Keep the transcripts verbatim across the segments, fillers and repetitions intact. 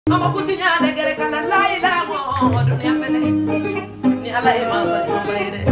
Mama kutinya legere kala la ilaha wa dunya mele ni ala e ma ba bayre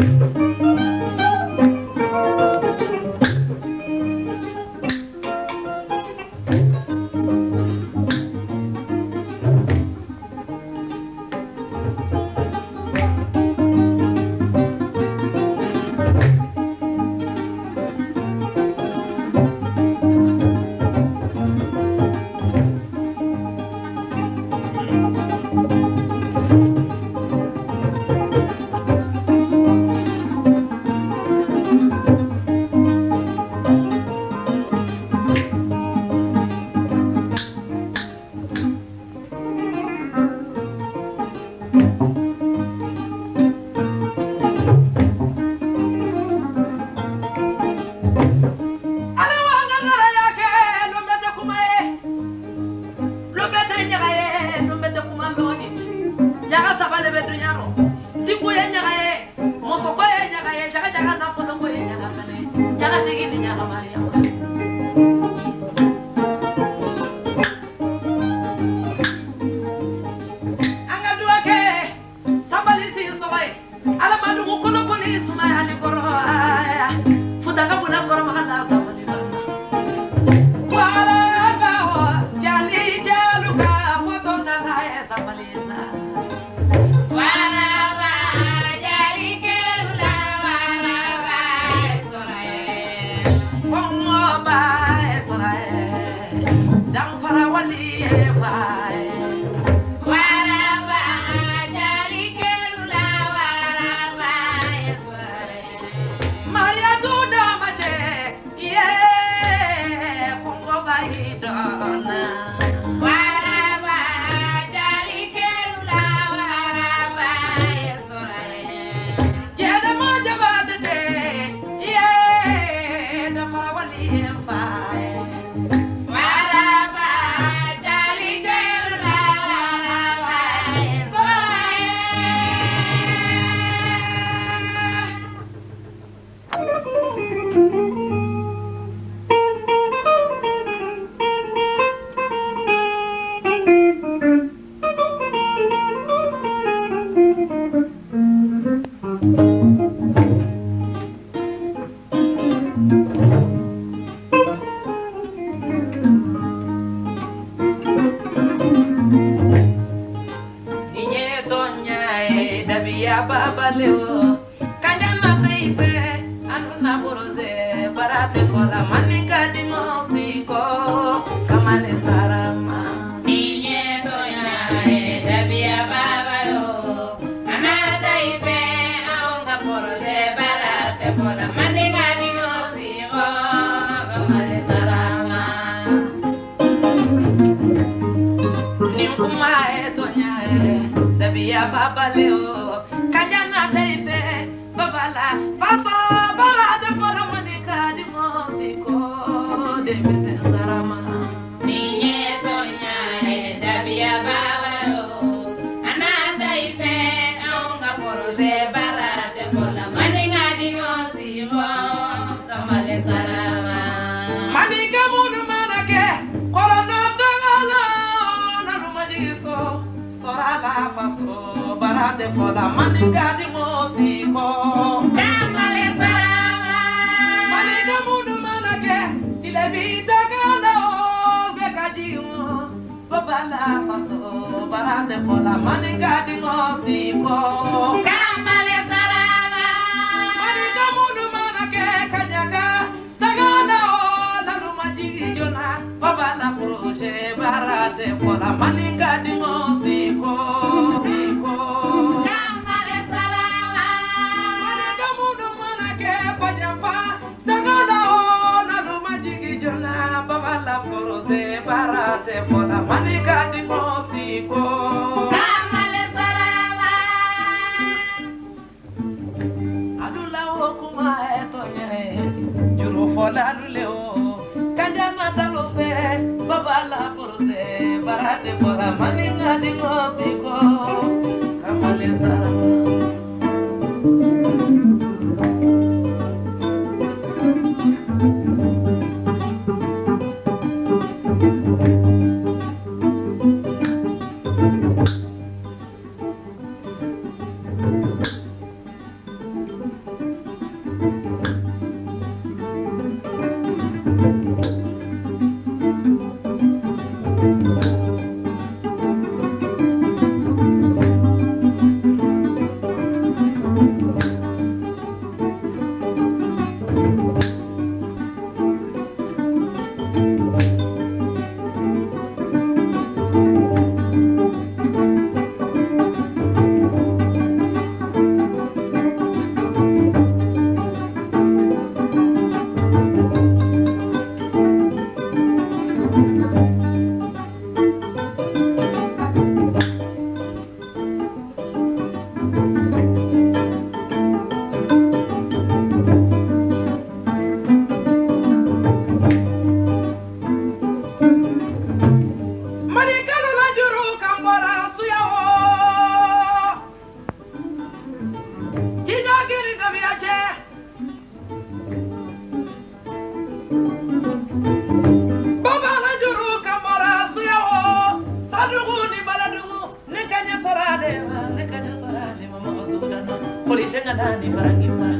kadani barangima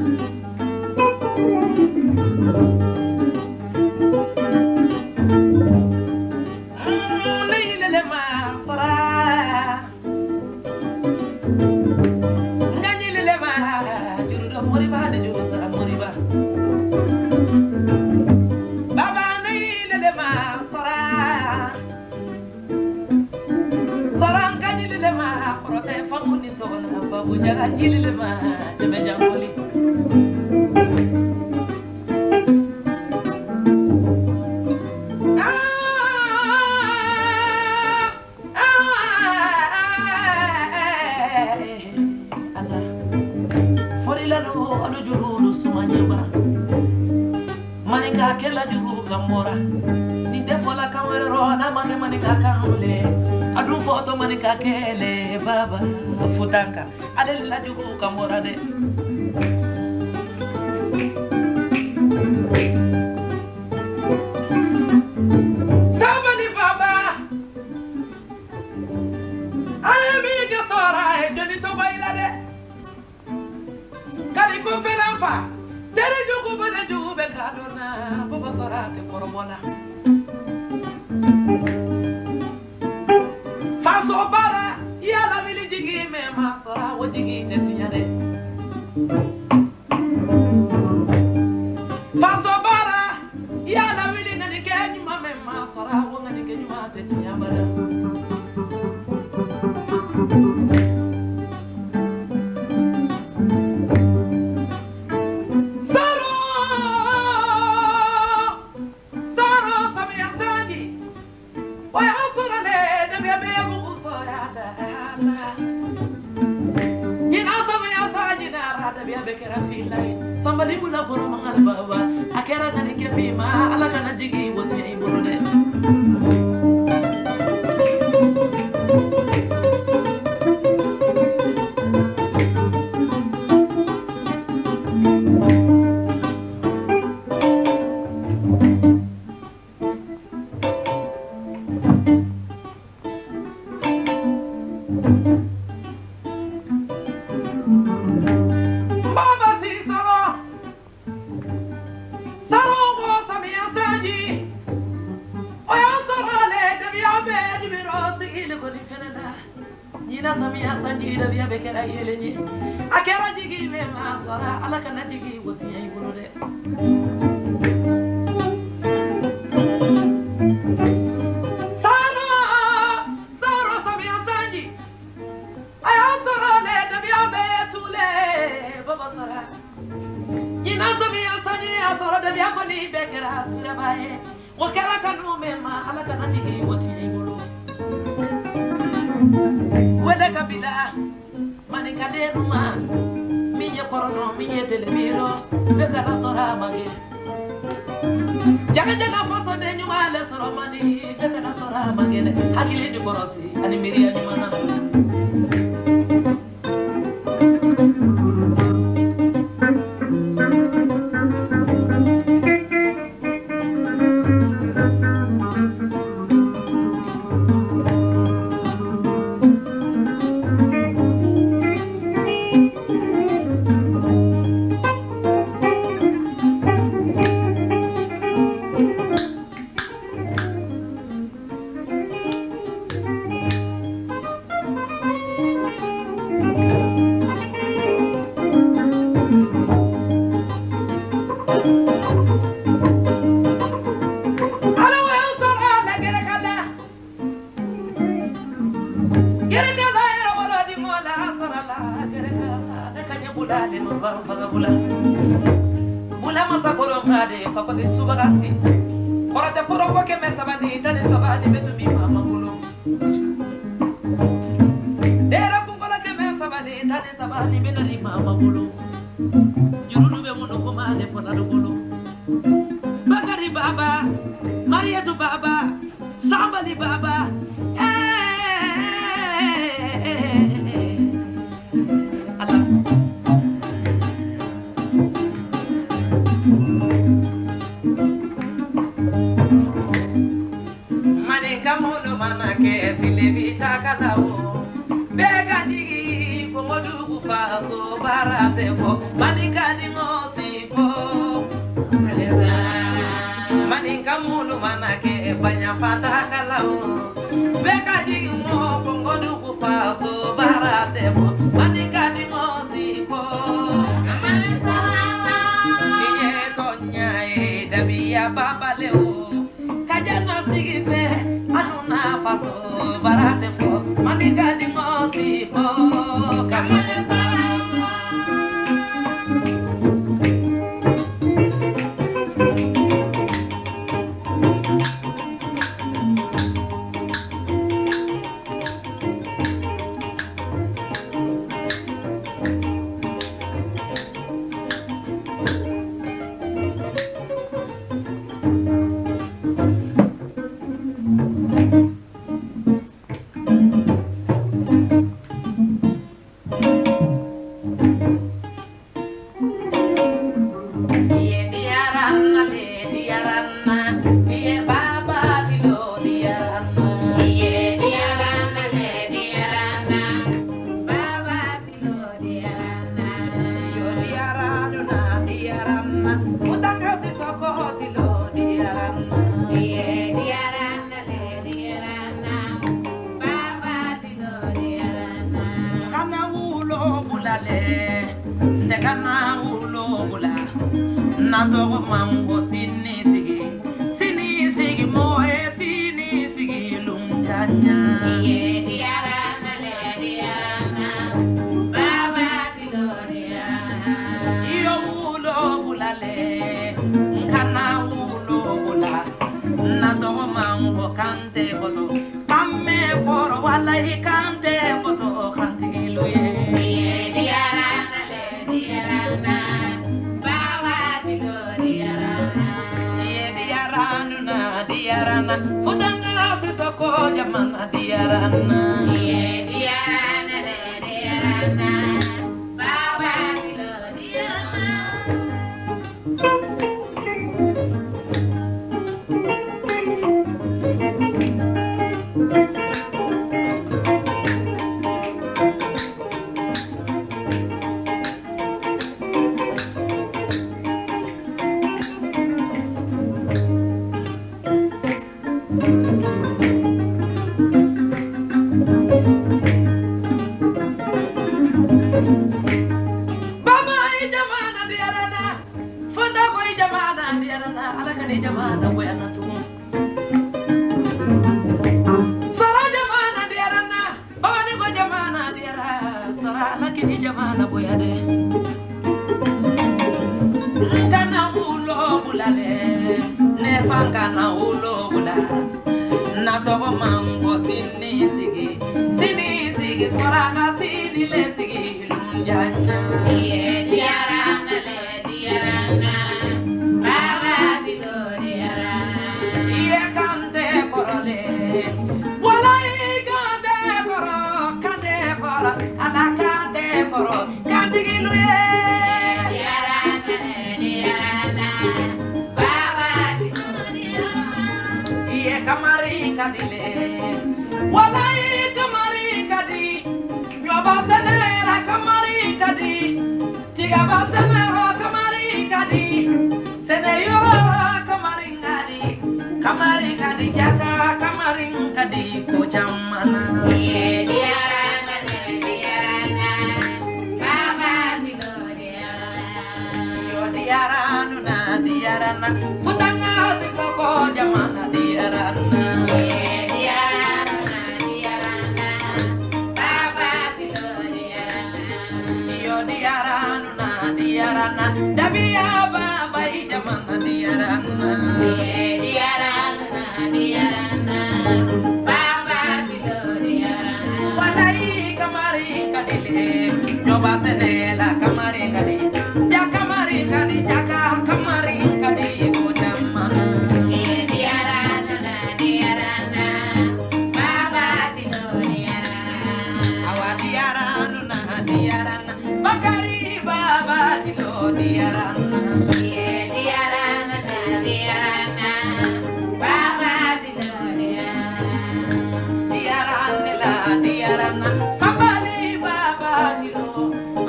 Lele ma sara Ngani lele ma juru moriba de juru sara moriba Baba ni lele ma sara Sara ngani lele ma prote famuni tona babu jaga lele ma de jangoli Kela juru kamora ni defola kamera rona mane mane kakamule adu foto mane kakele baba futanka adela juru kamora de Sabali baba Ami ke sora e joni to baila de Kali ko felampa Tere jogo bana jogo be kadona baba sorate koromona Faso bara ya la vili jigi me ma sora wajigi ne sinyane Faso bara ya la vili ngani kenyu ma me ma sora wangani kenyu ma te nyamara Somebody will have one man, Baba. I can't get me, ma. I like a jiggy, what you able to do. Bega digi, komodu kufa so ba baratefo manika di mosipo manika mulu manake banya fata kalau beka di mo kongo du kupaso baratefo manika di mosipo iye konya e dabia baba leo kajana sigibe anuna faso baratefo manika di mosipo kamale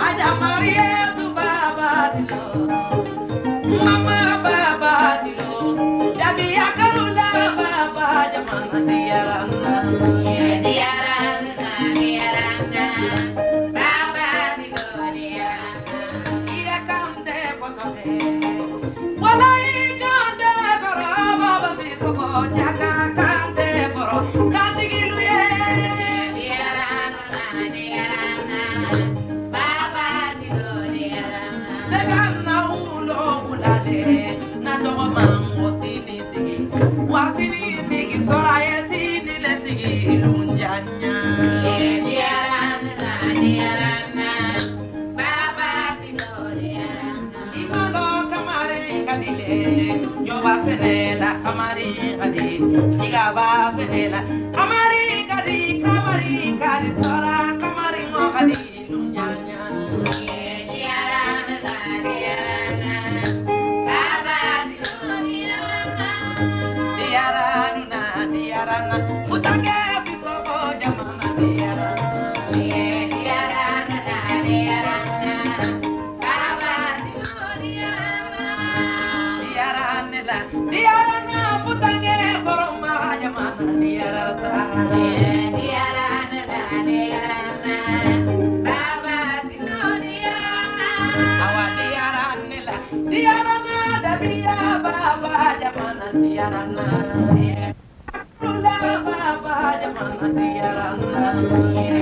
Aja Maria tu baba dilo, mama baba dilo, jadi akarula baba jamana diarana, diarana, diarana, baba dilo diarana, iya kante potoke, walai kante koro baba biso jaga kante koro, kante giluye, diarana, diarana, baba dilo diarana, segana ulo ulale, na togo mango tini tini, watini tini soraye tini le tini lunjanya. diarana, diarana, baba dilo diarana, Imalo kamari kadile, yoba senela kamari kadi, igaba senela kamari kadi, kamari kadi sora kamari mo kadi lunyanya. diarana, diarana, baba dilo diarana, Diarana diarana, mutange bisobo jamana diarana. diarana, diarana, baba dilo diarana. Diarana la, diarana mutange koroma jamana diarana. Diarana, diarana, baba dilo diarana. Awa diarana la, diarana dabiya baba jamana diarana. Diarana baba jamana diarana.